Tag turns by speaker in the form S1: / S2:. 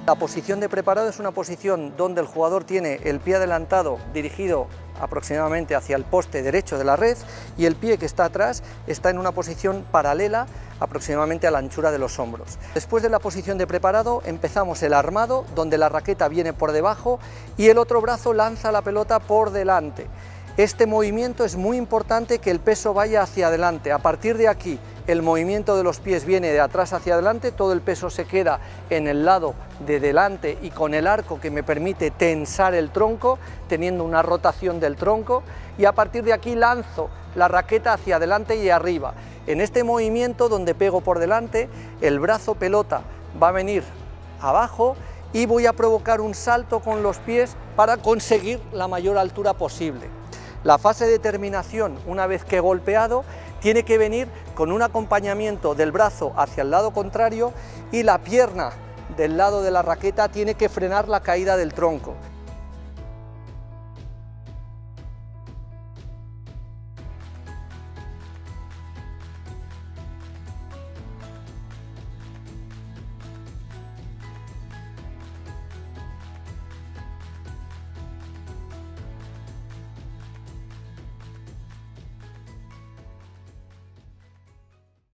S1: La posición de preparado es una posición donde el jugador tiene el pie adelantado dirigido aproximadamente hacia el poste derecho de la red y el pie que está atrás está en una posición paralela aproximadamente a la anchura de los hombros. Después de la posición de preparado empezamos el armado, donde la raqueta viene por debajo y el otro brazo lanza la pelota por delante. Este movimiento es muy importante, que el peso vaya hacia adelante. A partir de aquí el movimiento de los pies viene de atrás hacia adelante, todo el peso se queda en el lado de delante y con el arco que me permite tensar el tronco, teniendo una rotación del tronco, y a partir de aquí lanzo la raqueta hacia adelante y arriba. En este movimiento, donde pego por delante, el brazo pelota va a venir abajo y voy a provocar un salto con los pies para conseguir la mayor altura posible. La fase de terminación, una vez que he golpeado, tiene que venir con un acompañamiento del brazo hacia el lado contrario y la pierna del lado de la raqueta tiene que frenar la caída del tronco.